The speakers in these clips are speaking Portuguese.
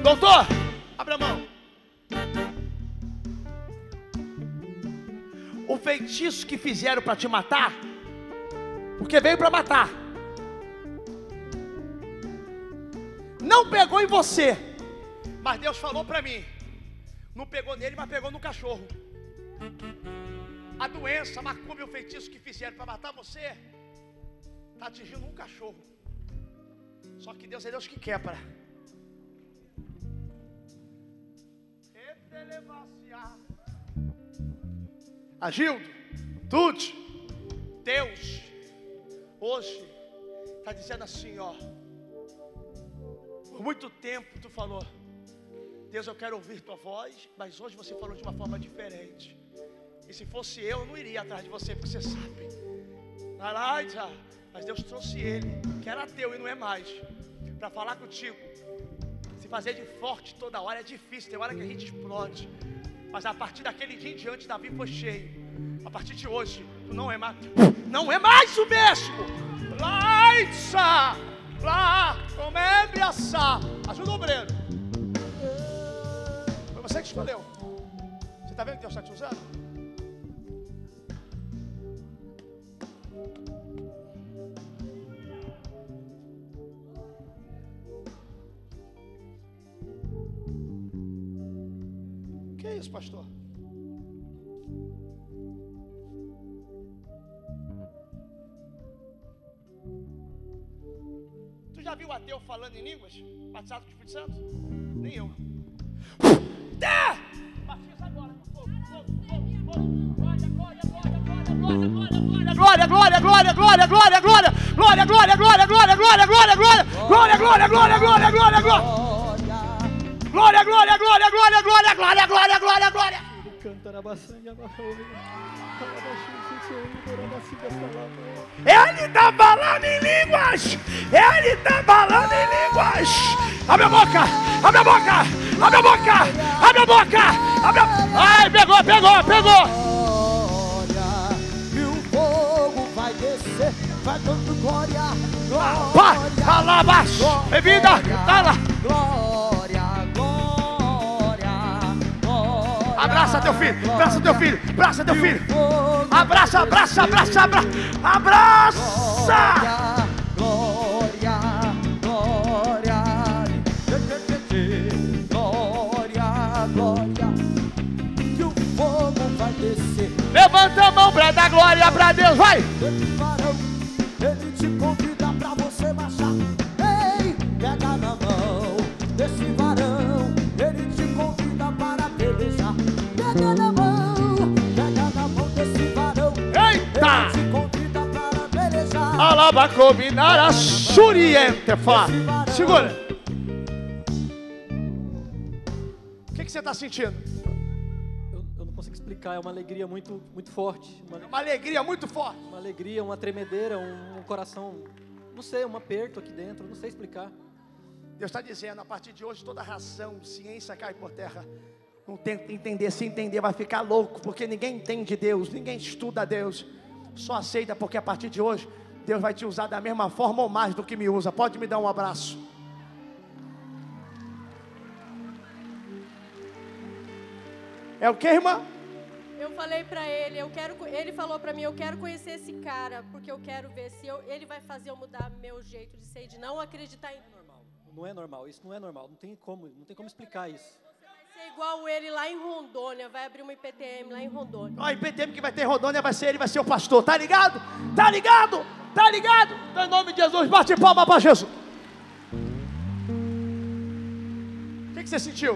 Doutor, abra a mão. O feitiço que fizeram para te matar, porque veio para matar, não pegou em você, mas Deus falou para mim, não pegou nele, mas pegou no cachorro. A doença, a macumba e o feitiço que fizeram para matar você, está atingindo um cachorro. Só que Deus é Deus que quebra. Agildo, Tude, Deus hoje está dizendo assim, ó. Por muito tempo tu falou, Deus, eu quero ouvir tua voz, mas hoje você falou de uma forma diferente. E se fosse eu não iria atrás de você, porque você sabe. Mas Deus trouxe ele, que era teu e não é mais, para falar contigo. Se fazer de forte toda hora é difícil, tem hora que a gente explode. Mas a partir daquele dia em diante, Davi foi cheio. A partir de hoje, tu não é mais o mesmo. Ajuda o obreiro. Foi você que escolheu. Você está vendo que Deus está te usando? Que é isso, pastor? Tu já viu ateu falando em línguas? Batizado com o Espírito Santo? Nem eu. Batiza agora com fogo. Glória, glória, glória, glória, glória, glória, glória, glória, glória, glória, glória, glória, glória, glória, glória, glória, glória, glória, glória. Glória, glória, glória, glória, glória, glória, glória, glória, glória. Ele está falando em línguas. Ele está falando em línguas. Abre a boca, abre a boca, abre a boca, abre a boca, abre a... Ai, pegou, pegou, pegou. E o fogo vai descer, vai dando glória, glória. Pá, lá abaixo, bebida, tá lá. Abraça teu filho, abraça teu filho, abraça teu filho. Abraça, abraça, abraça, abraça. Abraça! Glória, glória, glória, glória. Que o fogo vai descer. Levanta a mão pra dar glória pra Deus, vai! Esse varão, ele te convida pra você marchar. Ei, pega na mão desse varão, ele te convida para pelejar. Pega na mão desse varão. Eita! Ele te convida para pelejar. Alabacominara suriente, fa. Segura. O que você está sentindo? Eu não consigo explicar, é uma alegria muito forte. Uma alegria muito forte. Uma alegria, uma tremedeira, um coração, não sei, um aperto aqui dentro, não sei explicar. Deus está dizendo, a partir de hoje toda razão, ciência cai por terra. Não tenta entender, se entender vai ficar louco, porque ninguém entende Deus, ninguém estuda Deus. Só aceita porque a partir de hoje, Deus vai te usar da mesma forma ou mais do que me usa. Pode me dar um abraço. É o que, irmã? Eu falei pra ele, ele falou pra mim, eu quero conhecer esse cara, porque eu quero ver se ele vai fazer eu mudar meu jeito de ser, de não acreditar em... Não é normal, isso não é normal, não tem como explicar isso. Você vai ser igual ele lá em Rondônia, vai abrir uma IPTM lá em Rondônia. Ó, IPTM que vai ter em Rondônia vai ser ele, vai ser o pastor, tá ligado? Tá ligado? Tá ligado? Então, em nome de Jesus, bate palma pra Jesus. O que você sentiu?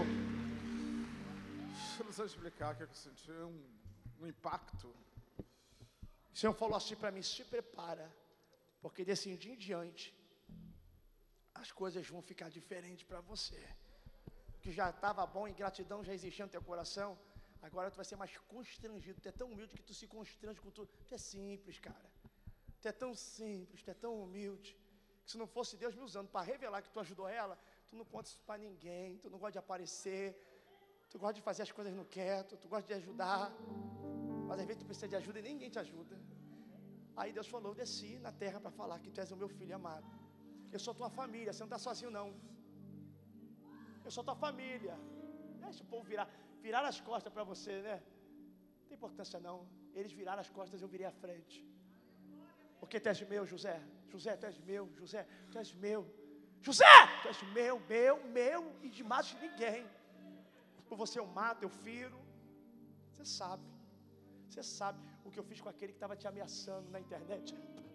Eu não sei explicar o que eu senti, um impacto. O Senhor falou assim para mim, se prepara, porque desse dia em diante, as coisas vão ficar diferentes para você. Que já estava bom, ingratidão já existia no teu coração, agora tu vai ser mais constrangido, tu é tão humilde que tu se constrange com tudo. Tu é simples, cara. Tu é tão simples, tu é tão humilde, que se não fosse Deus me usando para revelar que tu ajudou ela, tu não conta isso para ninguém, tu não gosta de aparecer, tu gosta de fazer as coisas no quieto, tu gosta de ajudar, mas às vezes tu precisa de ajuda e ninguém te ajuda. Aí Deus falou, eu desci na terra para falar que tu és o meu filho amado. Eu sou tua família, você não está sozinho não. Eu sou tua família. Deixa o povo virar as costas para você, né? Não tem importância não. Eles viraram as costas, eu virei a frente. Porque tu és meu, José. José, tu és meu. José, tu és meu. José, tu és meu e de mais de ninguém. Por você eu mato, eu firo. Você sabe. Você sabe o que eu fiz com aquele que estava te ameaçando na internet.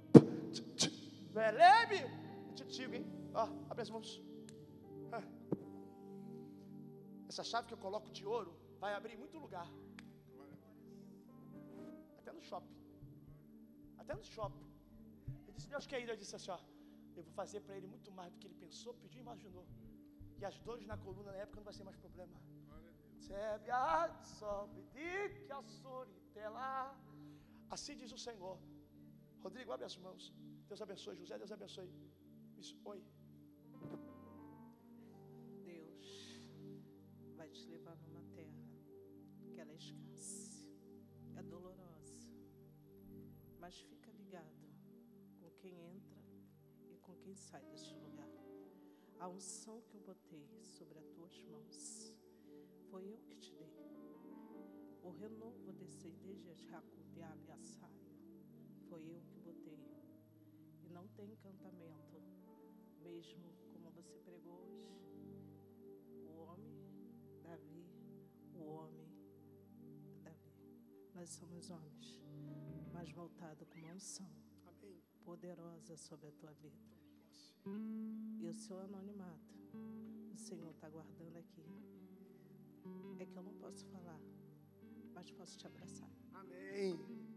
Leme! Eu te digo, hein? Ó, abre as mãos. Essa chave que eu coloco de ouro vai abrir muito lugar. Até no shopping. Até no shopping. Eu disse, Deus querido, eu disse assim, ó, eu vou fazer para ele muito mais do que ele pensou, pediu e imaginou. E as dores na coluna na época não vai ser mais problema. Assim diz o Senhor. Rodrigo, abre as mãos. Deus abençoe, José, Deus abençoe. Isso, oi. Deus vai te levar numa terra que ela é escassa, é dolorosa, mas fica ligado com quem entra e com quem sai deste lugar. A unção que eu botei sobre as tuas mãos foi eu que te dei. O renovo desse foi eu que botei. E não tem encantamento, mesmo como você pregou hoje. O homem, Davi, nós somos homens, mas voltado com uma unção poderosa sobre a tua vida. E o seu anonimato, o Senhor está guardando aqui. É que eu não posso falar, mas posso te abraçar. Amém.